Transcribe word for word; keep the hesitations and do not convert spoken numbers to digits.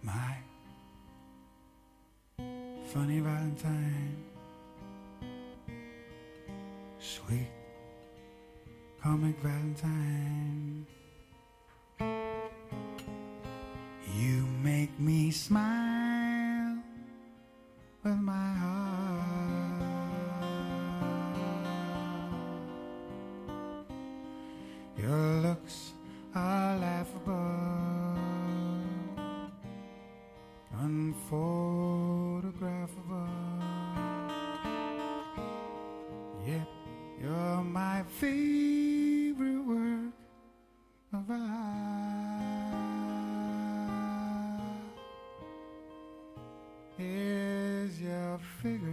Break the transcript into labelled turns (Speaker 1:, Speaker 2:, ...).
Speaker 1: my funny Valentine, sweet comic Valentine. You make me smile with my heart. Your looks are laughable, unphotographable, yet you're my favorite work of art. Here's your figure